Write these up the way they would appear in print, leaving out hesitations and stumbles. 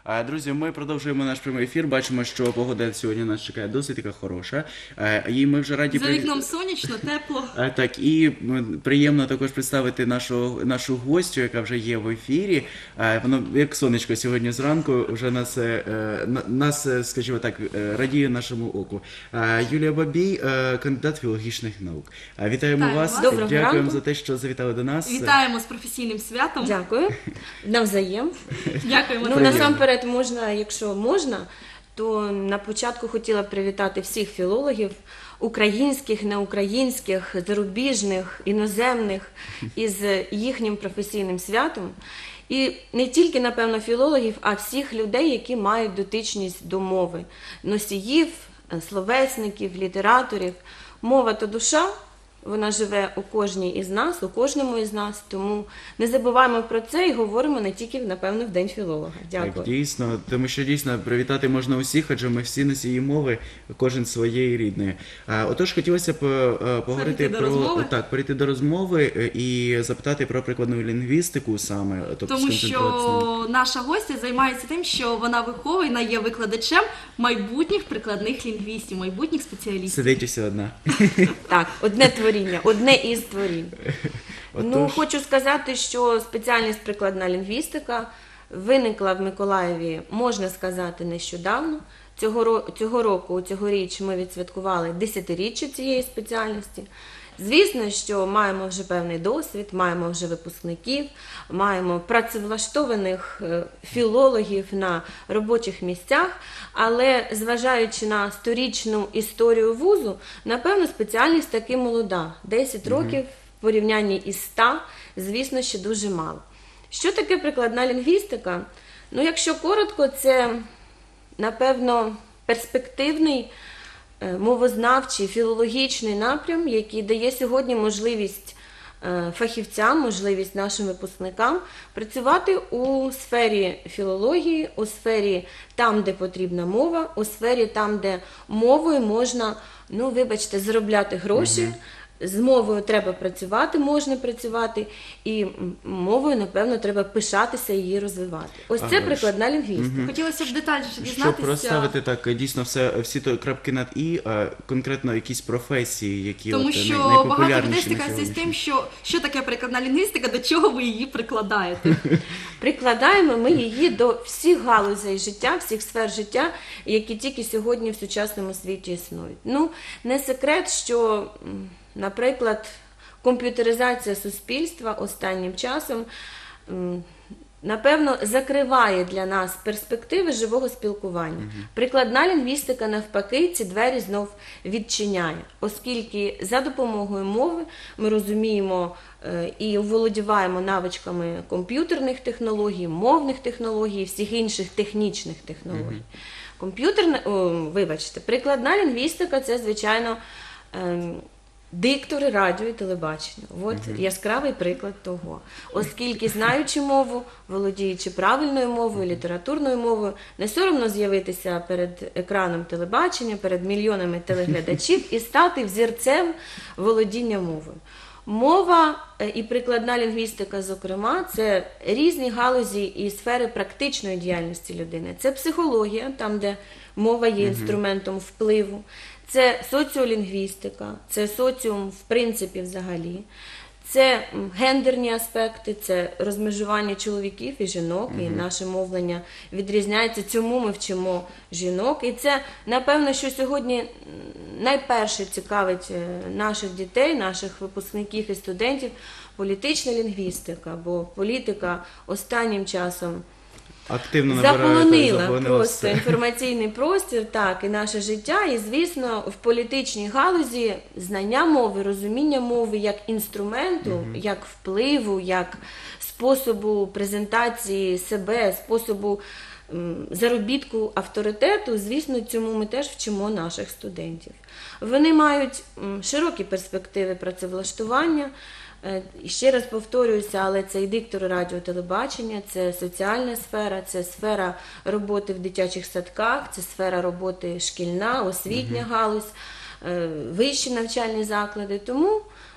Друзі, ми продовжуємо наш прямий ефір. Бачимо, що погода сьогодні нас чекає досить така хороша. І ми вже раді... За вікном сонячно, тепло. Так, і приємно також представити нашу гостю, яка вже є в ефірі. Воно як сонечко сьогодні зранку вже нас, скажімо так, радіє нашому оку. Юлія Бабій, кандидат філологічних наук. Вітаємо вас. Доброго Дякуємо ранку. за те, що завітали до нас. Вітаємо з професійним святом. Дякую. Навзаєм. Дякуємо. Ну, насамперед, можна, якщо можна, то на початку хотіла б привітати всіх філологів, українських, неукраїнських, зарубіжних, іноземних, із їхнім професійним святом. І не тільки, напевно, філологів, а всіх людей, які мають дотичність до мови, носіїв, словесників, літераторів. Мова – то душа. Вона живе у кожній із нас, у кожному із нас, тому не забуваємо про це і говоримо не тільки, напевно, в День філолога. Дякую. Так, дійсно, тому що дійсно привітати можна усіх, адже ми всі носії мови, кожен своєї рідної. Отож, хотілося б поговорити перейти до розмови і запитати про прикладну лінгвістику саме. Тобто, тому що наша гостя займається тим, що вона виховує, вона є викладачем майбутніх прикладних лінгвістів, майбутніх спеціалістів. Сидить усе одна. Так, одне із творінь. Ну, хочу сказати, що спеціальність прикладна лінгвістика виникла в Миколаєві, можна сказати, нещодавно. Цього року, цьогоріч ми відсвяткували 10-річчя цієї спеціальності. Звісно, що маємо вже певний досвід, маємо вже випускників, маємо працевлаштованих філологів на робочих місцях, але зважаючи на сторічну історію вузу, напевно, спеціальність таки молода. 10 років в порівнянні із 100, звісно, ще дуже мало. Що таке прикладна лінгвістика? Ну, якщо коротко, це, напевно, перспективний мовознавчий, філологічний напрям, який дає сьогодні можливість фахівцям, можливість нашим випускникам працювати у сфері філології, у сфері там, де потрібна мова, у сфері там, де мовою можна, ну, вибачте, заробляти гроші. З мовою треба працювати, можна працювати, і мовою, напевно, треба пишатися і її розвивати. Ось це прикладна лінгвістика. Хотілося б детальніше дізнатися. Щоб розставити так дійсно всі то крапки над «і», конкретно якісь професії, які Тому що багато людей найпопулярніші стикаються з сьогодні. тим, що таке прикладна лінгвістика, до чого ви її прикладаєте. Прикладаємо ми її до всіх галузей життя, всіх сфер життя, які тільки сьогодні в сучасному світі існують. Ну, не секрет, що, наприклад, комп'ютеризація суспільства останнім часом, напевно, закриває для нас перспективи живого спілкування. Прикладна лінгвістика, навпаки, ці двері знов відчиняє, оскільки за допомогою мови ми розуміємо і оволодіваємо навичками комп'ютерних технологій, мовних технологій, всіх інших технічних технологій. Прикладна лінгвістика – це, звичайно, диктори радіо і телебачення. От яскравий приклад того. Оскільки, знаючи мову, володіючи правильною мовою, літературною мовою, не соромно з'явитися перед екраном телебачення, перед мільйонами телеглядачів і стати взірцем володіння мовою. Мова і прикладна лінгвістика, зокрема, це різні галузі і сфери практичної діяльності людини. Це психологія, там, де мова є інструментом впливу. Це соціолінгвістика, це соціум в принципі взагалі, це гендерні аспекти, це розмежування чоловіків і жінок, і наше мовлення відрізняється, цьому ми вчимо жінок. І це, напевно, що сьогодні найперше цікавить наших дітей, наших випускників і студентів – політична лінгвістика, бо політика останнім часом активно заполонила просто все. інформаційний простір, так, і наше життя. І, звісно, в політичній галузі знання мови, розуміння мови як інструменту, як впливу, як способу презентації себе, способу заробітку авторитету, звісно, цьому ми теж вчимо наших студентів. Вони мають широкі перспективи працевлаштування. І ще раз повторююся, але це і диктори радіо, телебачення, це соціальна сфера, це сфера роботи в дитячих садках, це сфера роботи шкільна, освітня галузь, вищі навчальні заклади. Тому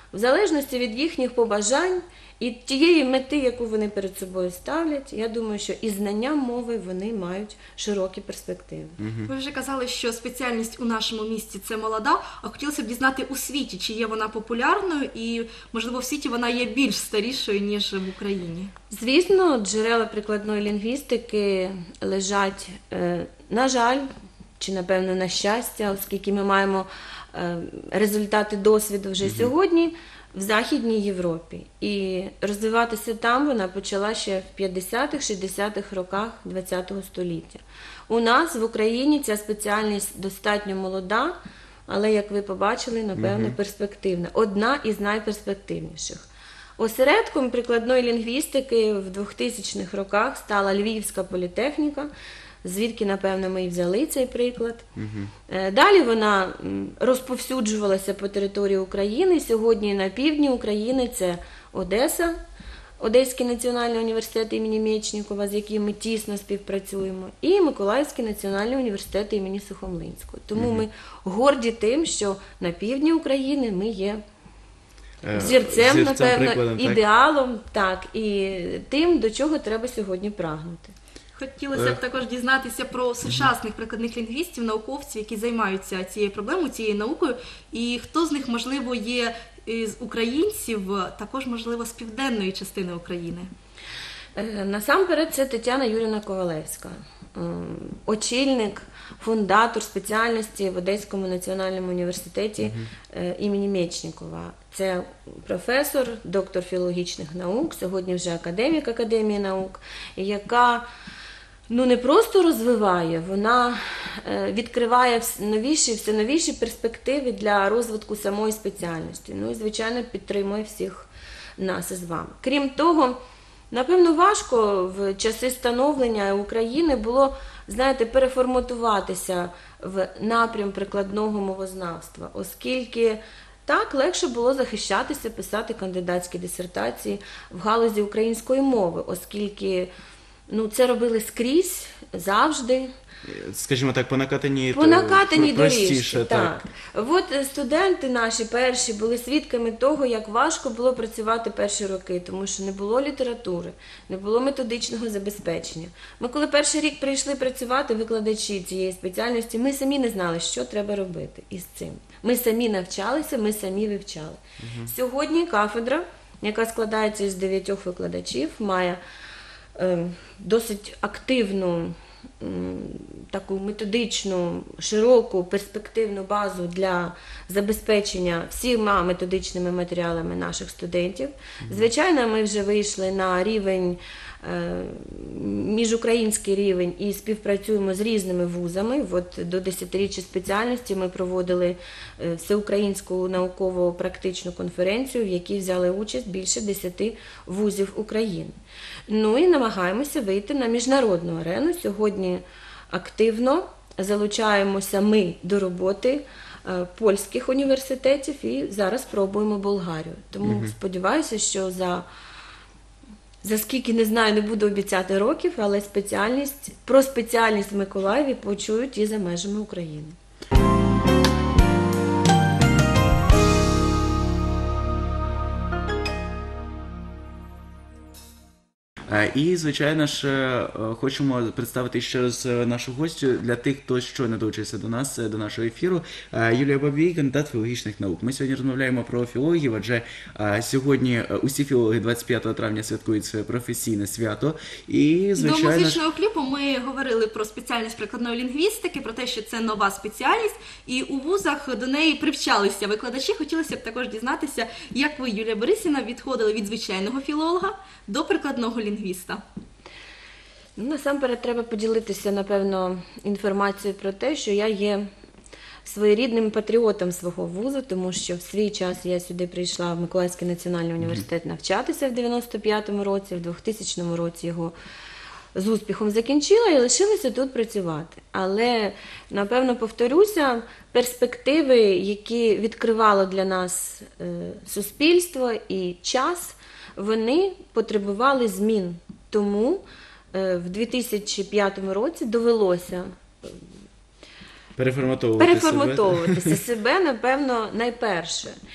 в залежності від їхніх побажань і тієї мети, яку вони перед собою ставлять, я думаю, що і знанням мови вони мають широкі перспективи. Ви вже казали, що спеціальність у нашому місті – це молода, а хотілося б дізнати у світі, чи є вона популярною і, можливо, в світі вона є більш старішою, ніж в Україні. Звісно, джерела прикладної лінгвістики лежать, на жаль, чи, напевно, на щастя, оскільки ми маємо результати досвіду вже сьогодні, в Західній Європі. І розвиватися там вона почала ще в 50-х-60-х роках ХХ століття. У нас в Україні ця спеціальність достатньо молода, але, як ви побачили, напевно, перспективна. Одна із найперспективніших. Осередком прикладної лінгвістики в 2000-х роках стала Львівська політехніка, звідки, напевно, ми і взяли цей приклад. Далі вона розповсюджувалася по території України. Сьогодні на півдні України це Одеса, Одеський національний університет імені Мєчнікова, з яким ми тісно співпрацюємо, і Миколаївський національний університет імені Сухомлинського. Тому ми горді тим, що на півдні України ми є взірцем, напевно, прикладом, ідеалом, так, і тим, до чого треба сьогодні прагнути. Хотілося б також дізнатися про сучасних прикладних лінгвістів, науковців, які займаються цією проблемою, цією наукою, і хто з них, можливо, є з українців, також, можливо, з південної частини України. Насамперед, це Тетяна Юріївна Ковалевська, очільник, фундатор спеціальності в Одеському національному університеті імені Мєчнікова. Це професор, доктор філологічних наук, сьогодні вже академік Академії наук, яка не просто розвиває, вона відкриває все новіші перспективи для розвитку самої спеціальності. Ну і, звичайно, підтримує всіх нас із вами. Крім того, напевно, важко в часи становлення України було, знаєте, переформатуватися в напрям прикладного мовознавства, оскільки так легше було захищатися, писати кандидатські дисертації в галузі української мови, оскільки це робили скрізь, завжди. Скажімо так, по накатаній доріжці, простіше. Так. От студенти наші перші були свідками того, як важко було працювати перші роки, тому що не було літератури, не було методичного забезпечення. Ми коли перший рік прийшли працювати, викладачі цієї спеціальності, ми самі не знали, що треба робити із цим. Ми самі навчалися, ми самі вивчали. Сьогодні кафедра, яка складається із 9 викладачів, має досить активну, таку методичну, широку, перспективну базу для забезпечення всіма методичними матеріалами наших студентів. Звичайно, ми вже вийшли на рівень, міжукраїнський рівень і співпрацюємо з різними вузами. От до 10-річчя спеціальності ми проводили всеукраїнську науково-практичну конференцію, в якій взяли участь більше 10 вузів України. Ну і намагаємося вийти на міжнародну арену. Сьогодні активно залучаємося ми до роботи польських університетів і зараз пробуємо Болгарію. Тому сподіваюся, що за скільки, не знаю, не буду обіцяти років, але про спеціальність в Миколаєві почують і за межами України. І, звичайно ж, хочемо представити ще раз нашу гостю для тих, хто щойно долучився до нас, до нашого ефіру. Юлія Бабій, кандидат філологічних наук. Ми сьогодні розмовляємо про філологів, адже сьогодні усі філологи 25 травня святкують своє професійне свято. І, звичайно, до музичного кліпу ми говорили про спеціальність прикладної лінгвістики, про те, що це нова спеціальність, і у вузах до неї привчалися викладачі. Хотілося б також дізнатися, як ви, Юлія Борисівна, відходили від звичайного філолога до прикладного лінгвіста. Насамперед треба поділитися, напевно, інформацією про те, що я є своєрідним патріотом свого вузу, тому що в свій час я сюди прийшла в Миколаївський національний університет навчатися в 95-му році, в 2000 році його з успіхом закінчила і лишилася тут працювати. Але, напевно, повторюся, перспективи, які відкривало для нас суспільство і час, вони потребували змін. Тому в 2005 році довелося переформатовувати себе, напевно, найперше.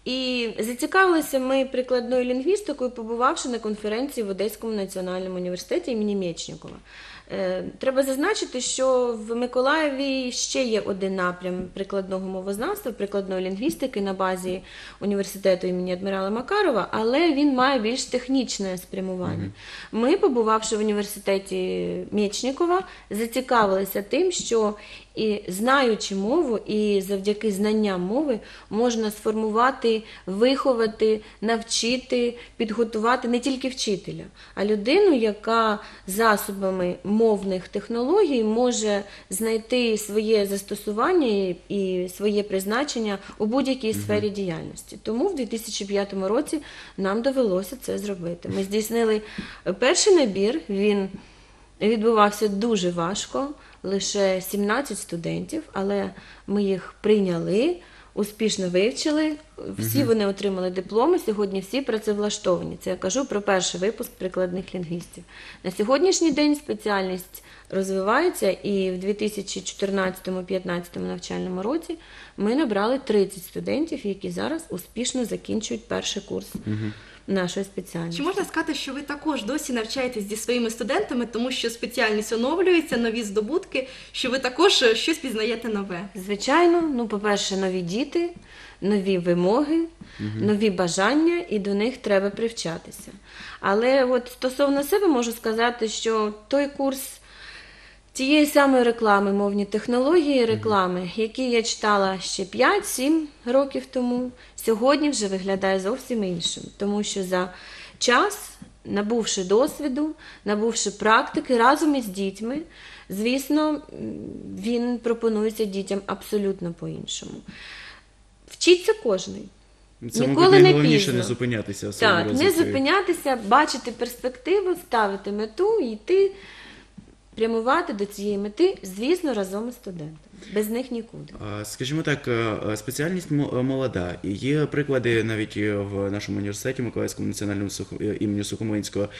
І зацікавилися ми прикладною лінгвістикою, побувавши на конференції в Одеському національному університеті імені Мєчнікова. Треба зазначити, що в Миколаєві ще є один напрям прикладного мовознавства, прикладної лінгвістики на базі університету імені адмірала Макарова, але він має більш технічне спрямування. Ми, побувавши в університеті Мєчнікова, зацікавилися тим, що і знаючи мову, і завдяки знанням мови можна сформувати, виховати, навчити, підготувати не тільки вчителя, а людину, яка засобами мовних технологій може знайти своє застосування і своє призначення у будь-якій сфері діяльності. Тому в 2005 році нам довелося це зробити. Ми здійснили перший набір, він відбувався дуже важко, лише 17 студентів, але ми їх прийняли, успішно вивчили, всі вони отримали дипломи, сьогодні всі працевлаштовані. Це я кажу про перший випуск прикладних лінгвістів. На сьогоднішній день спеціальність розвивається, і в 2014-2015 навчальному році ми набрали 30 студентів, які зараз успішно закінчують перший курс нашої спеціальності. Чи можна сказати, що ви також досі навчаєтесь зі своїми студентами, тому що спеціальність оновлюється, нові здобутки, що ви також щось пізнаєте нове? Звичайно, по-перше, нові діти, нові вимоги, нові бажання, і до них треба привчатися. Але от стосовно себе можу сказати, що той курс тієї самої реклами, мовні технології реклами, які я читала ще 5-7 років тому, сьогодні вже виглядає зовсім іншим. Тому що за час, набувши досвіду, набувши практики разом із дітьми, звісно, він пропонується дітям абсолютно по-іншому. Вчиться кожний. Це, Ніколи мабуть, не найголовніше пізно. не зупинятися в своєму Так, не розвитку. зупинятися, бачити перспективу, ставити мету і йти, прямувати до цієї мети, звісно, разом із студентами. Без них нікуди. Скажімо так, спеціальність молода. І є приклади навіть в нашому університеті Миколаївському національному імені Сухомлинського,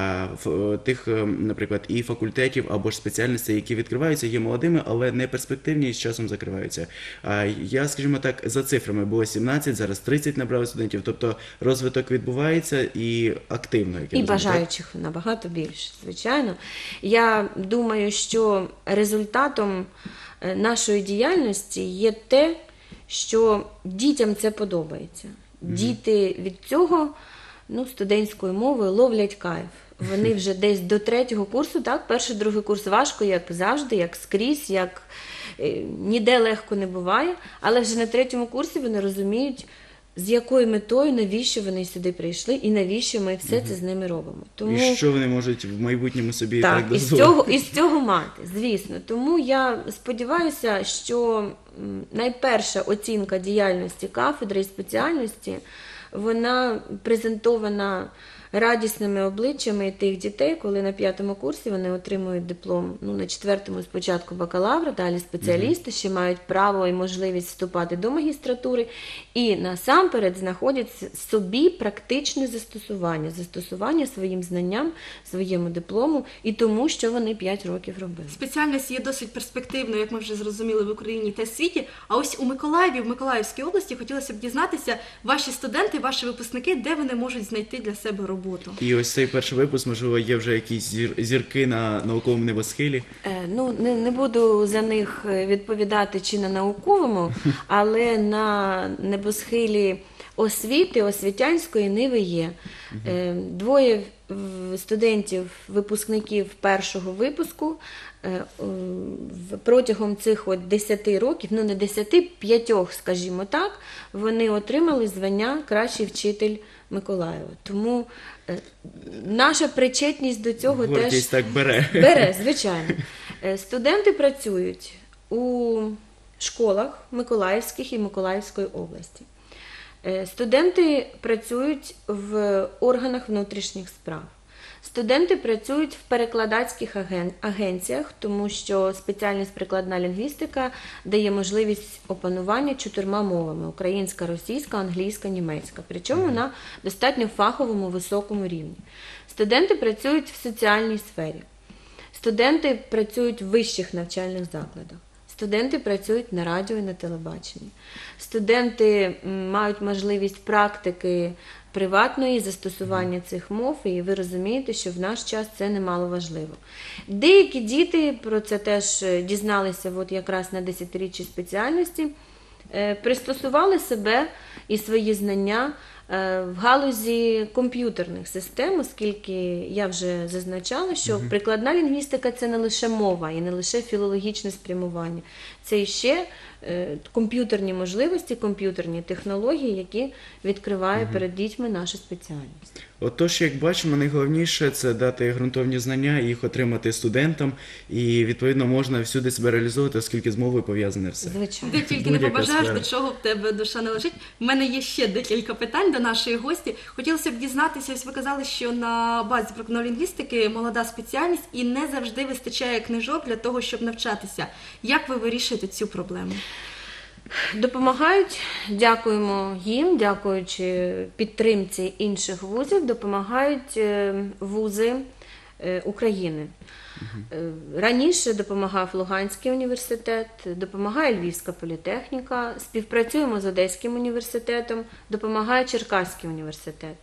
тих, наприклад, і факультетів або ж спеціальностей, які відкриваються, є молодими, але не перспективні і з часом закриваються. Я, скажімо так, за цифрами було 17, зараз 30 набрали студентів, тобто розвиток відбувається і активно. як я І розумію, бажаючих набагато більше, звичайно. Я думаю, що результатом нашої діяльності є те, що дітям це подобається. Діти від цього, студентською мовою, ловлять кайф. Вони вже десь до 3-го курсу, так, перший, другий курс важко, як завжди, як скрізь, як ніде легко не буває, але вже на 3-му курсі вони розуміють, з якою метою, навіщо вони сюди прийшли і навіщо ми все це з ними робимо. Тому... І що вони можуть в майбутньому собі Так, так дозволити. і з цього мати, звісно. Тому я сподіваюся, що найперша оцінка діяльності кафедри і спеціальності, вона презентована радісними обличчями тих дітей, коли на 5-му курсі вони отримують диплом, на 4-му спочатку бакалавра, далі спеціалісти, ще мають право і можливість вступати до магістратури, і насамперед знаходять собі практичне застосування своїм знанням, своєму диплому і тому, що вони 5 років робили. Спеціальність є досить перспективною, як ми вже зрозуміли, в Україні та світі. А ось у Миколаєві, в Миколаївській області, хотілося б дізнатися, ваші студенти, ваші випускники, де вони можуть знайти для себе роботу? І ось цей перший випуск, можливо, є вже якісь зірки на науковому небосхилі. Не буду за них відповідати чи на науковому, але на небосхилі освіти, освітянської ниви є. 2 студентів, випускників першого випуску протягом цих 10 років, не 10, 5, скажімо так, вони отримали звання «Кращий вчитель Миколаєва». Тому наша причетність до цього Гордість так бере. Бере, звичайно. Студенти працюють у школах Миколаївських і Миколаївської області. Студенти працюють в органах внутрішніх справ. Студенти працюють в перекладацьких агенціях, тому що спеціальність прикладна лінгвістика дає можливість опанування 4 мовами – українська, російська, англійська, німецька. Причому на достатньо фаховому, високому рівні. Студенти працюють в соціальній сфері. Студенти працюють в вищих навчальних закладах. Студенти працюють на радіо і на телебаченні. Студенти мають можливість практики приватної застосування цих мов, і ви розумієте, що в наш час це немало важливо. Деякі діти, про це теж дізналися от якраз на 10-річчі спеціальності, пристосували себе і свої знання в галузі комп'ютерних систем, оскільки я вже зазначала, що прикладна лінгвістика – це не лише мова і не лише філологічне спрямування. Це і ще комп'ютерні можливості, комп'ютерні технології, які відкриває перед дітьми наша спеціальність. Отож, як бачимо, найголовніше – це дати ґрунтовні знання, їх отримати студентам, і, відповідно, можна всюди себе реалізовувати, оскільки з мовою пов'язане все. Звичайно. Ти тільки не Будь-яка побажаєш, сфера. до чого в тебе душа не лежить. У мене є ще декілька питань до нашої гості. Хотілося б дізнатися, ось ви казали, що на базі прикладної лінгвістики молода спеціальність і не завжди вистачає книжок для того, щоб навчатися. Як ви вирішуєте цю проблему? Допомагають, дякуємо їм, дякуючи підтримці інших вузів, допомагають вузи України. Раніше допомагав Луганський університет, допомагає Львівська політехніка, співпрацюємо з Одеським університетом, допомагає Черкаський університет.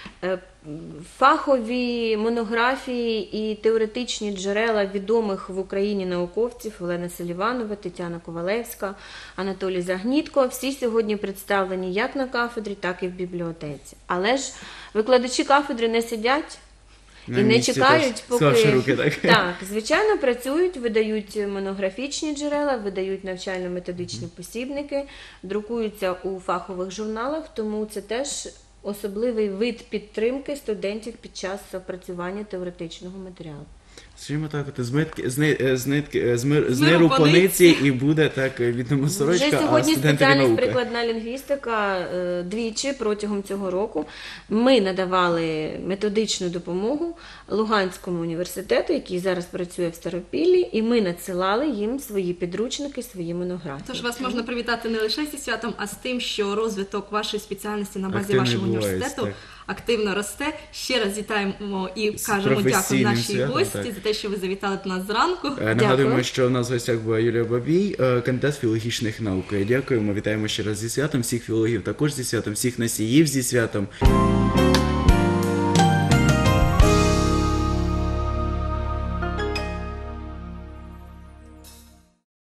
Фахові монографії і теоретичні джерела відомих в Україні науковців Олена Селіванова, Тетяна Ковалевська, Анатолій Загнітко, всі сьогодні представлені як на кафедрі, так і в бібліотеці. Але ж викладачі кафедри не сидять і На не місці чекають, теж, поки... склавши руки, так? Так, звичайно, працюють, видають монографічні джерела, видають навчально-методичні посібники, друкуються у фахових журналах, тому це теж особливий вид підтримки студентів під час опрацювання теоретичного матеріалу. Скажімо так, от з миру миру по по ниці, і буде так відомо сорочка, Вже а сьогодні студентові спеціальність наука. прикладна лінгвістика двічі протягом цього року ми надавали методичну допомогу Луганському університету, який зараз працює в Старопіллі, і ми надсилали їм свої підручники, свої монографії. Тож вас можна привітати не лише зі святом, а з тим, що розвиток вашої спеціальності на базі Активно вашого відбувається, університету так. активно росте. Ще раз вітаємо і З кажемо дякую професійним нашій святом, гості так. за те, що ви завітали до нас зранку. Нагадуємо, Дякую. що в нас в гостях була Юлія Бабій, кандидат філологічних наук. Дякуємо, вітаємо ще раз зі святом, всіх філологів також зі святом, всіх носіїв зі святом.